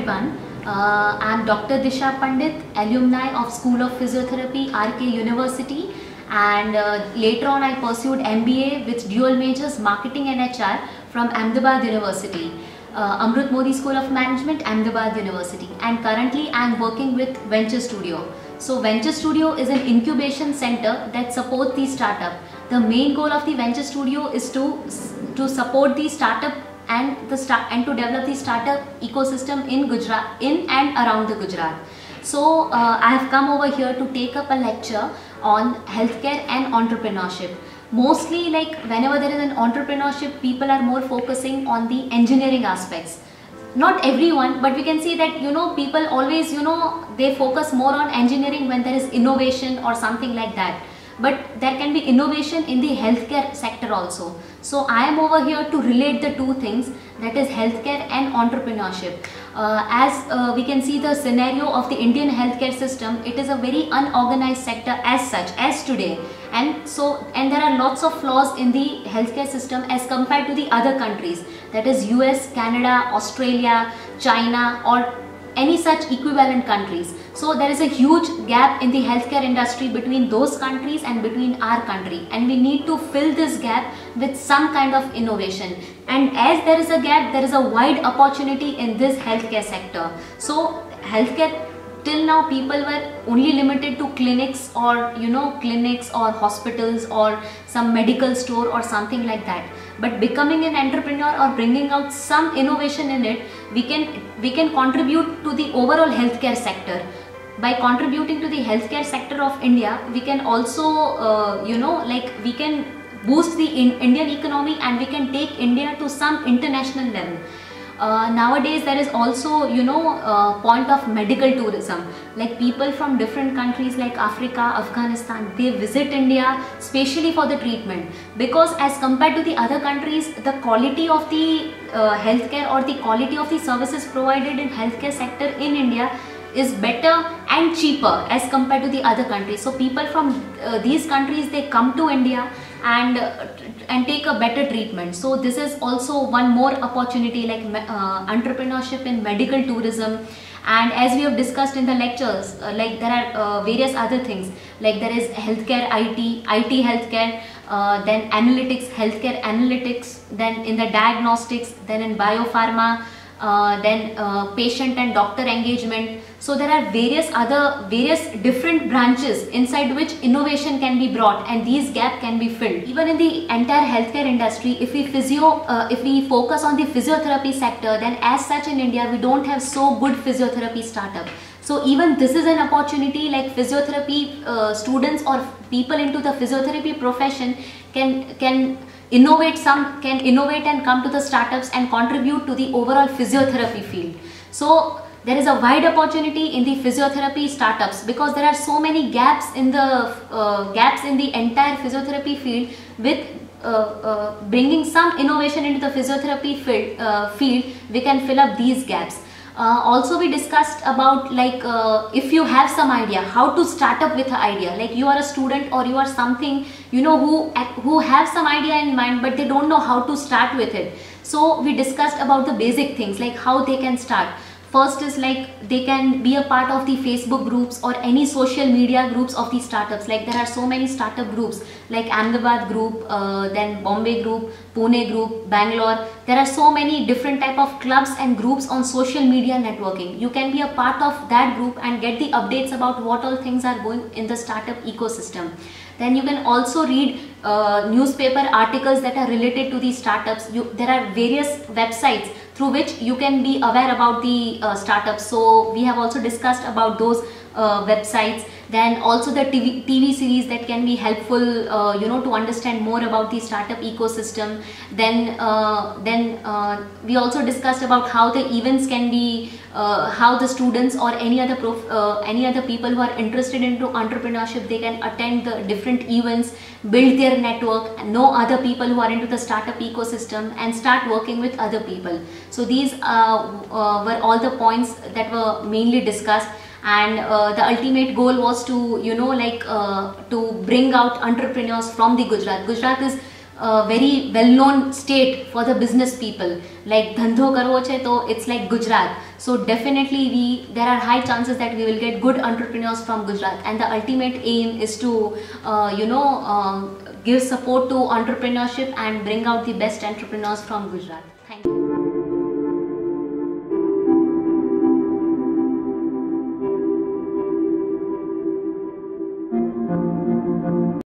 everyone. I'm Dr. Disha Pandit, alumni of School of Physiotherapy, RK University, and later on I pursued MBA with dual majors Marketing and HR from Ahmedabad University, Amrut Modi School of Management, Ahmedabad University, and currently I am working with Venture Studio. So Venture Studio is an incubation center that supports the startup. The main goal of the Venture Studio is to support the startup and to develop the startup ecosystem in Gujarat, in and around the Gujarat. So I have come over here to take up a lecture on healthcare and entrepreneurship. Mostly, like whenever there is an entrepreneurship, people are more focusing on the engineering aspects. Not everyone, but we can see that people always they focus more on engineering when there is innovation or something like that. But there can be innovation in the healthcare sector also. So I am over here to relate the two things, that is healthcare and entrepreneurship. As we can see the scenario of the Indian healthcare system, it is a very unorganized sector as such as today, and there are lots of flaws in the healthcare system as compared to the other countries, that is US, Canada, Australia, China, or any such equivalent countries. So there is a huge gap in the healthcare industry between those countries and between our country, and we need to fill this gap with some kind of innovation. And as there is a gap, there is a wide opportunity in this healthcare sector. So healthcare, till now people were only limited to clinics or clinics or hospitals or some medical store or something like that. But becoming an entrepreneur or bringing out some innovation in it, we can contribute to the overall healthcare sector. By contributing to the healthcare sector of India, we can also we can boost the Indian economy, and we can take India to some international level. Nowadays there is also point of medical tourism, like people from different countries like Africa, Afghanistan, they visit India specially for the treatment, because as compared to the other countries, the quality of the healthcare or the quality of the services provided in healthcare sector in India is better and cheaper as compared to the other countries. So people from these countries, they come to India and take a better treatment. So this is also one more opportunity, like entrepreneurship in medical tourism. And as we have discussed in the lectures, like there are various other things, like there is healthcare IT healthcare, then analytics, healthcare analytics, then in the diagnostics, then in biopharma, then patient and doctor engagement. So there are various different branches inside which innovation can be brought, and these gaps can be filled. Even in the entire healthcare industry, if we focus on the physiotherapy sector, then as such in India we don't have so good physiotherapy startup. So even this is an opportunity, like physiotherapy students or people into the physiotherapy profession can innovate and come to the startups and contribute to the overall physiotherapy field. So there is a wide opportunity in the physiotherapy startups, because there are so many gaps in the entire physiotherapy field. With bringing some innovation into the physiotherapy field, we can fill up these gaps. Also we discussed about, like if you have some idea, how to start up with an idea, like you are a student or you are something who have some idea in mind, but they don't know how to start with it. So we discussed about the basic things, like how they can start. First is like they can be a part of the Facebook groups or any social media groups of the startups. Like there are so many startup groups like Ahmedabad group, then Bombay group, Pune group, Bangalore. There are so many different type of clubs and groups on social media networking. You can be a part of that group and get the updates about what all things are going in the startup ecosystem. Then you can also read newspaper articles that are related to these startups. There are various websites through which you can be aware about the startups. So we have also discussed about those websites. Then also the TV series that can be helpful to understand more about the startup ecosystem. Then we also discussed about how the events can be, how the students or any other people who are interested into entrepreneurship, they can attend the different events, build their network, know other people who are into the startup ecosystem, and start working with other people. So these were all the points that were mainly discussed. And the ultimate goal was to to bring out entrepreneurs from the Gujarat. Gujarat is very well-known state for the business people. Like dhandho karvo chhe to it's like Gujarat. So definitely there are high chances that we will get good entrepreneurs from Gujarat, and the ultimate aim is to give support to entrepreneurship and bring out the best entrepreneurs from Gujarat. Thank you.